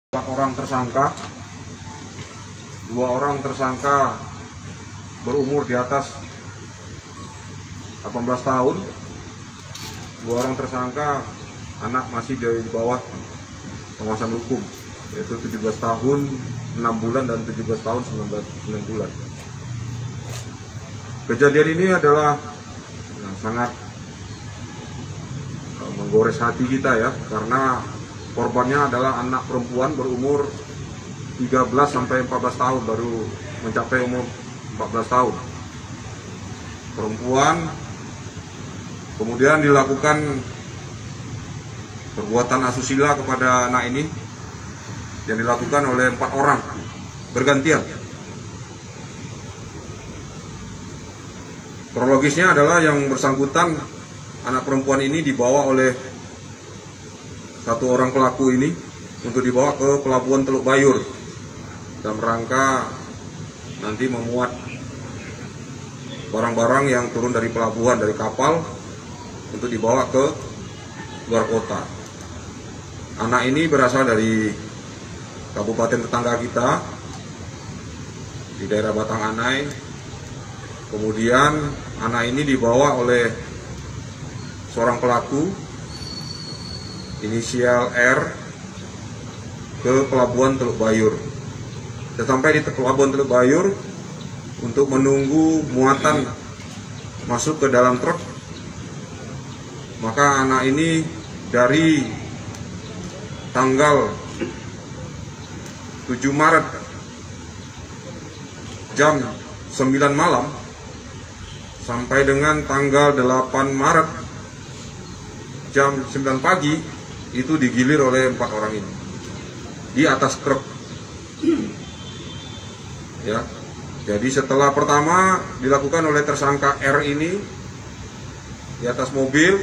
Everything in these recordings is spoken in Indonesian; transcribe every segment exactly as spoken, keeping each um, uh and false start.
Empat orang tersangka, dua orang tersangka berumur di atas delapan belas tahun, dua orang tersangka anak masih di bawah pengawasan hukum, yaitu tujuh belas tahun enam bulan dan tujuh belas tahun sembilan bulan. Kejadian ini adalah nah, sangat uh, menggores hati kita ya, karena korbannya adalah anak perempuan berumur tiga belas sampai empat belas tahun, baru mencapai umur empat belas tahun. Perempuan, kemudian dilakukan perbuatan asusila kepada anak ini yang dilakukan oleh empat orang bergantian. Kronologisnya adalah yang bersangkutan anak perempuan ini dibawa oleh satu orang pelaku ini untuk dibawa ke pelabuhan Teluk Bayur dalam rangka nanti memuat barang-barang yang turun dari pelabuhan, dari kapal, untuk dibawa ke luar kota. Anak ini berasal dari kabupaten tetangga kita di daerah Batang Anai. Kemudian anak ini dibawa oleh seorang pelaku inisial R ke pelabuhan Teluk Bayur. Sampai di pelabuhan Teluk Bayur untuk menunggu muatan masuk ke dalam truk, maka anak ini dari tanggal tujuh Maret jam sembilan malam sampai dengan tanggal delapan Maret jam sembilan pagi itu digilir oleh empat orang ini di atas truk. Ya, jadi setelah pertama dilakukan oleh tersangka R ini di atas mobil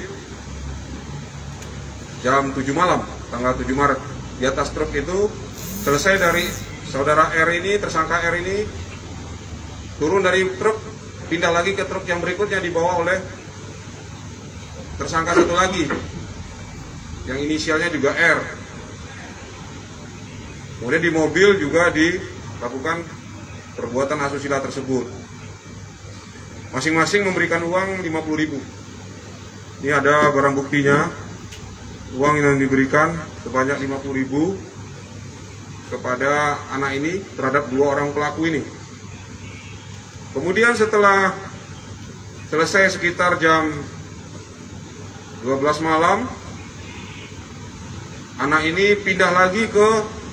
jam tujuh malam tanggal tujuh Maret di atas truk itu, selesai dari saudara R ini, tersangka R ini turun dari truk, pindah lagi ke truk yang berikutnya dibawa oleh tersangka satu lagi yang inisialnya juga R. Kemudian di mobil juga dilakukan perbuatan asusila tersebut. Masing-masing memberikan uang lima puluh ribu. Ini ada barang buktinya, uang yang diberikan sebanyak lima puluh ribu kepada anak ini terhadap dua orang pelaku ini. Kemudian setelah selesai sekitar jam dua belas malam, anak ini pindah lagi ke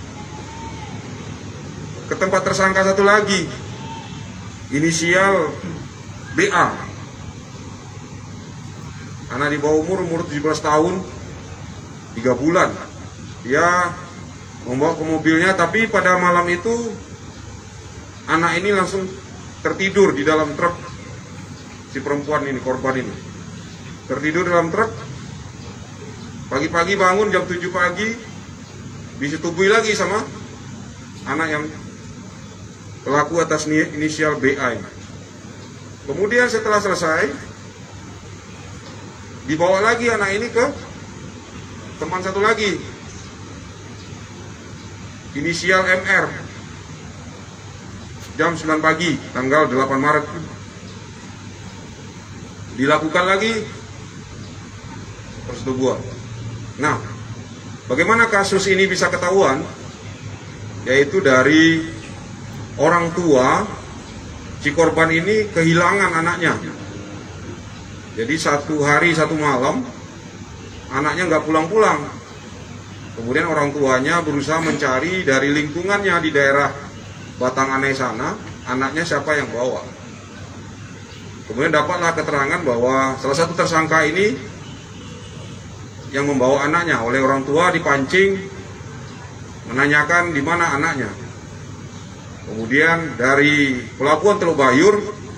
ke tempat tersangka satu lagi, inisial B A. Anak di bawah umur, umur tujuh belas tahun, tiga bulan. Dia membawa ke mobilnya, tapi pada malam itu anak ini langsung tertidur di dalam truk. Si perempuan ini, korban ini, tertidur dalam truk. Pagi-pagi bangun jam tujuh pagi, disetubui lagi sama anak yang pelaku atas inisial B A ini. Kemudian setelah selesai, dibawa lagi anak ini ke teman satu lagi, inisial M R, jam sembilan pagi tanggal delapan Maret. Dilakukan lagi persetubuhan. Nah, bagaimana kasus ini bisa ketahuan? Yaitu dari orang tua si korban ini kehilangan anaknya. Jadi satu hari satu malam anaknya nggak pulang-pulang. Kemudian orang tuanya berusaha mencari dari lingkungannya di daerah Batang Anai sana, anaknya siapa yang bawa. Kemudian dapatlah keterangan bahwa salah satu tersangka ini yang membawa anaknya. Oleh orang tua dipancing menanyakan di mana anaknya. Kemudian dari pelabuhan Teluk Bayur,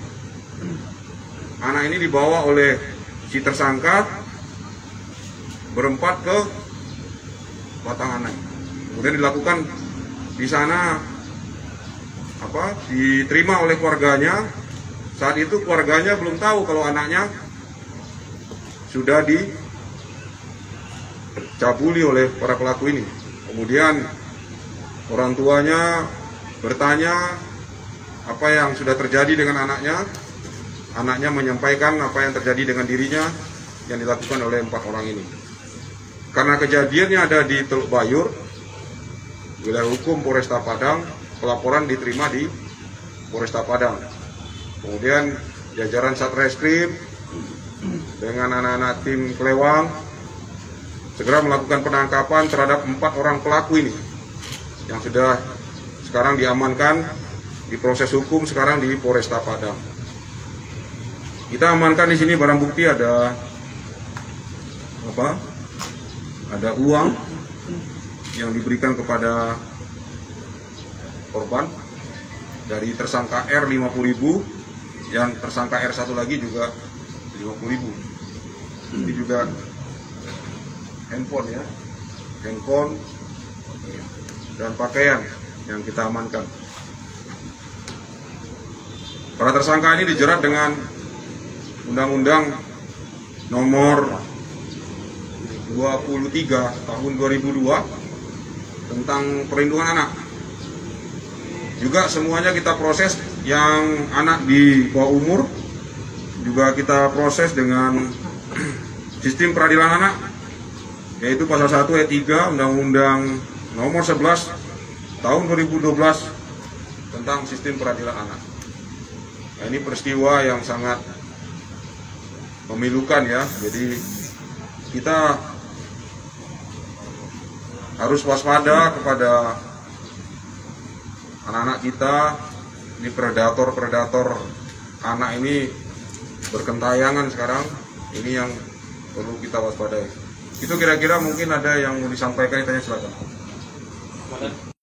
anak ini dibawa oleh si tersangka berempat ke Batang Anai. Kemudian dilakukan di sana apa? Diterima oleh keluarganya. Saat itu keluarganya belum tahu kalau anaknya sudah dicabuli oleh para pelaku ini. Kemudian orang tuanya bertanya apa yang sudah terjadi dengan anaknya. Anaknya menyampaikan apa yang terjadi dengan dirinya yang dilakukan oleh empat orang ini. Karena kejadiannya ada di Teluk Bayur, wilayah hukum Polresta Padang, pelaporan diterima di Polresta Padang. Kemudian jajaran Satreskrim dengan anak-anak tim Kelewang segera melakukan penangkapan terhadap empat orang pelaku ini yang sudah sekarang diamankan, diproses hukum sekarang di Polresta Padang. Kita amankan di sini barang bukti ada apa? Ada uang yang diberikan kepada korban dari tersangka R lima puluh ribu, yang tersangka R satu lagi juga lima puluh ribu. Ini juga handphone ya, handphone dan pakaian yang kita amankan. Para tersangka ini dijerat dengan Undang-Undang Nomor dua puluh tiga Tahun dua ribu dua tentang perlindungan anak. Juga semuanya kita proses, yang anak di bawah umur juga kita proses dengan sistem peradilan anak, yaitu pasal satu ayat tiga Undang-Undang Nomor sebelas Tahun dua ribu dua belas tentang sistem peradilan anak. Nah, ini peristiwa yang sangat memilukan ya, jadi kita harus waspada kepada anak-anak kita. Ini predator-predator anak ini berkentayangan sekarang, ini yang perlu kita waspadai. Itu kira-kira mungkin ada yang mau disampaikan, ditanya silakan.